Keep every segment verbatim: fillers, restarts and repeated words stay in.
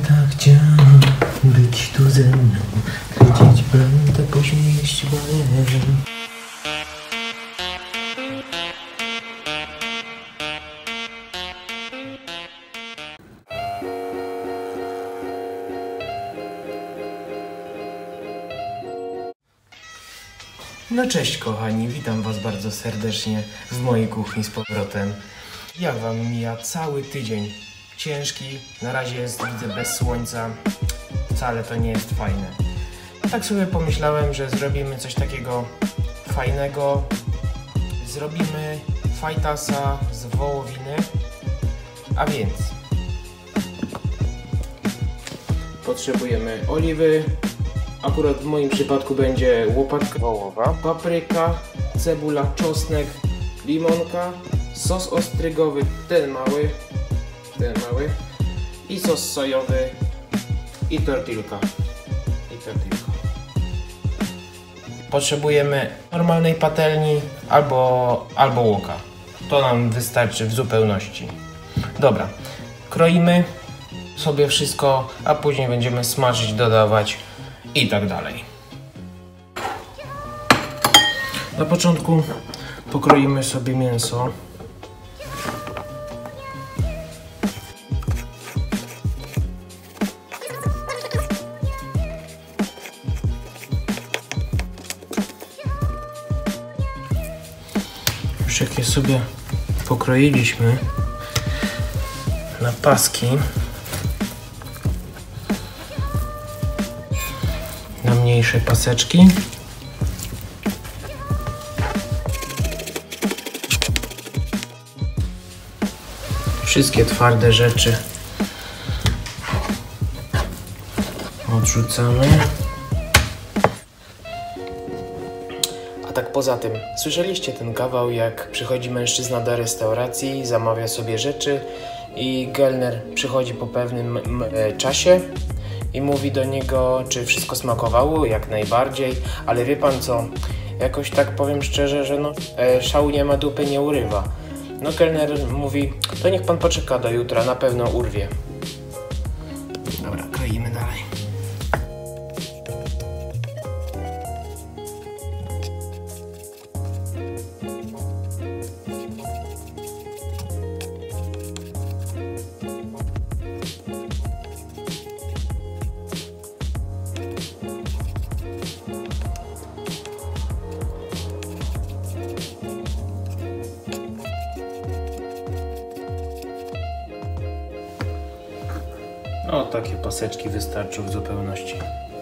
tak chciał być tu ze mną, kręcić będę, później jeść balerem. No cześć kochani, witam was bardzo serdecznie w mojej kuchni z powrotem. Jak wam mija cały tydzień? Ciężki, na razie jest, widzę, bez słońca. Wcale to nie jest fajne. Tak sobie pomyślałem, że zrobimy coś takiego fajnego. Zrobimy fajtasa z wołowiny. A więc potrzebujemy oliwy. Akurat w moim przypadku będzie łopatka wołowa, papryka, cebula, czosnek, limonka, sos ostrygowy, ten mały, ten mały i sos sojowy i tortilka. I tortilka. Potrzebujemy normalnej patelni albo, albo łoka. To nam wystarczy w zupełności. Dobra, kroimy sobie wszystko, a później będziemy smażyć, dodawać i tak dalej. Na początku pokroimy sobie mięso. Już jak je sobie pokroiliśmy na paski, na mniejsze paseczki, wszystkie twarde rzeczy odrzucamy. A tak poza tym, słyszeliście ten kawał, jak przychodzi mężczyzna do restauracji, zamawia sobie rzeczy i kelner przychodzi po pewnym czasie i mówi do niego, czy wszystko smakowało, jak najbardziej, ale wie pan co, jakoś tak powiem szczerze, że no, e, szału nie ma, dupy nie urywa. No kelner mówi, to niech pan poczeka do jutra, na pewno urwie. Dobra, kroimy dalej. O, takie paseczki wystarczą w zupełności.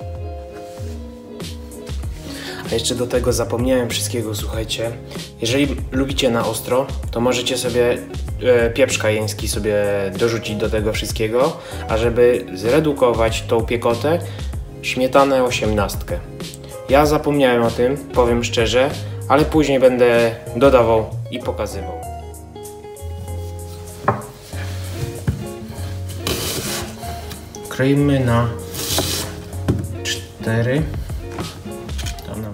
A jeszcze do tego zapomniałem wszystkiego, słuchajcie. Jeżeli lubicie na ostro, to możecie sobie e, pieprz kajeński sobie dorzucić do tego wszystkiego, a żeby zredukować tą piekotę, śmietanę osiemnastkę. Ja zapomniałem o tym, powiem szczerze, ale później będę dodawał i pokazywał. Kroimy na cztery. To nam.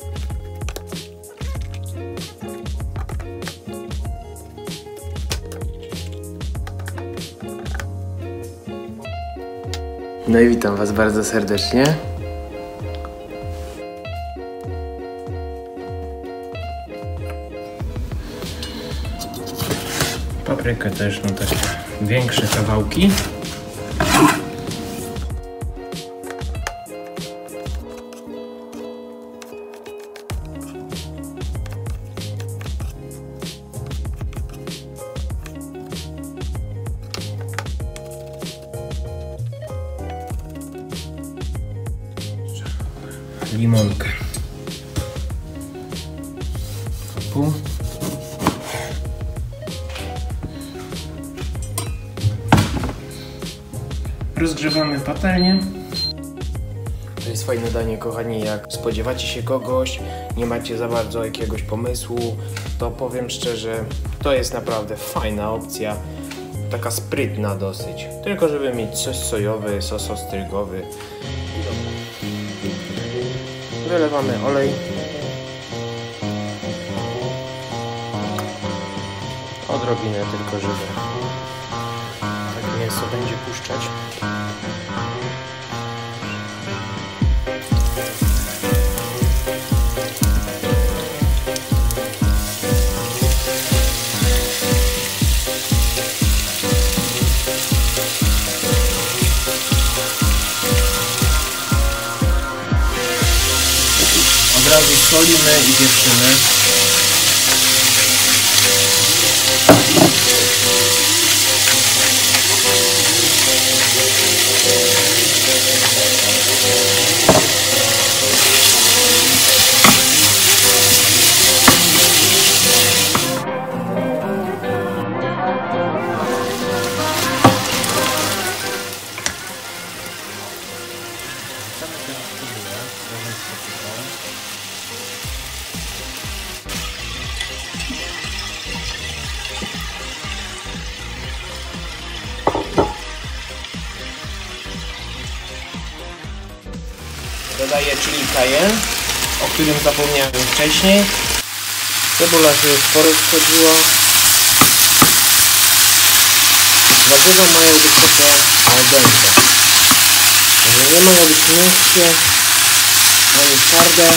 No i witam was bardzo serdecznie. Paprykę też na takie większe kawałki. Limonkę. Pół. Rozgrzewamy patelnię. To jest fajne danie, kochani, jak spodziewacie się kogoś, nie macie za bardzo jakiegoś pomysłu, to powiem szczerze, to jest naprawdę fajna opcja, taka sprytna dosyć, tylko żeby mieć sos sojowy, sos ostrygowy. Wylewamy olej. Odrobinę tylko, żeby tak mięso będzie puszczać. Solimy i pieprzymy. Dodaję chili cayenne, o którym zapomniałem wcześniej. Cebula się już porozchodziła. Warzywa mają być takie al dente. Także nie mają być miękkie ani twarde.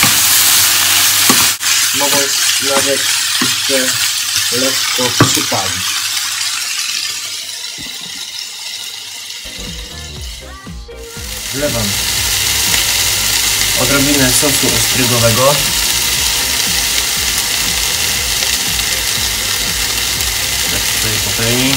Mogą nawet się lekko przypalić. Wlewam odrobinę sosu ostrygowego. Tak tutaj patelni.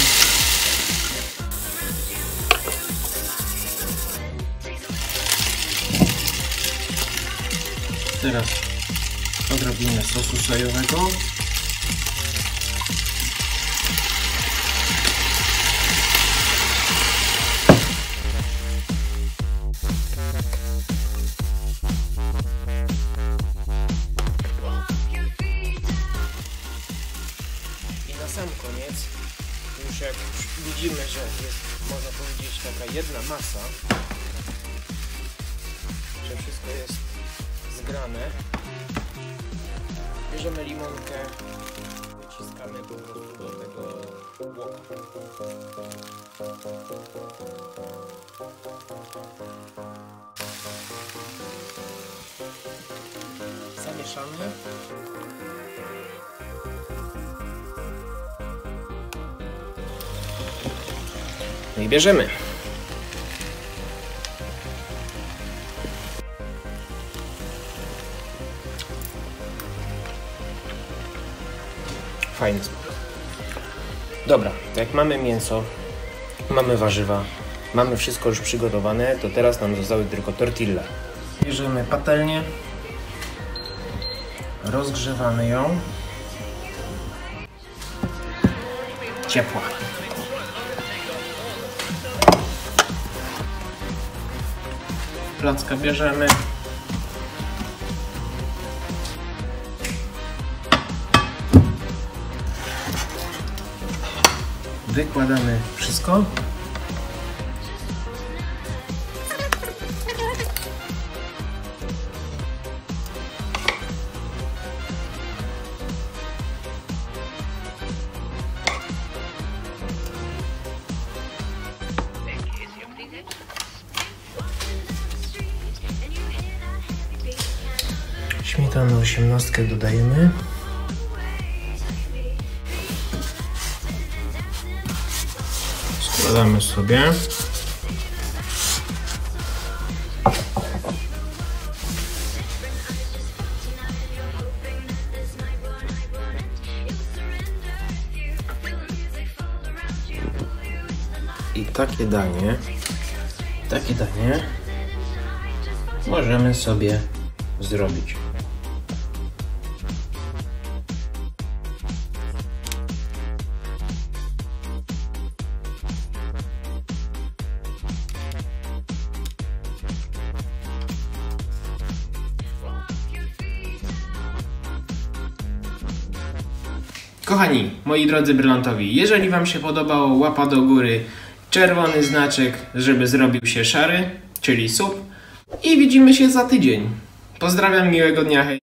Teraz odrobinę sosu sojowego. Na sam koniec, już jak widzimy, że jest, można powiedzieć, taka jedna masa, że wszystko jest zgrane, bierzemy limonkę, wyciskamy po prostu do tego łoka. Zamieszamy. No i bierzemy. Fajny smak. Dobra, jak mamy mięso, mamy warzywa, mamy wszystko już przygotowane, to teraz nam zostały tylko tortilla. Bierzemy patelnię, rozgrzewamy ją. Ciepła. Placka bierzemy. Wykładamy wszystko. Śmietanę osiemnastkę dodajemy. Składamy sobie. I takie danie, takie danie możemy sobie zrobić. Kochani, moi drodzy brylantowi, jeżeli Wam się podobało, łapa do góry, czerwony znaczek, żeby zrobił się szary, czyli sub, i widzimy się za tydzień. Pozdrawiam, miłego dnia, hej!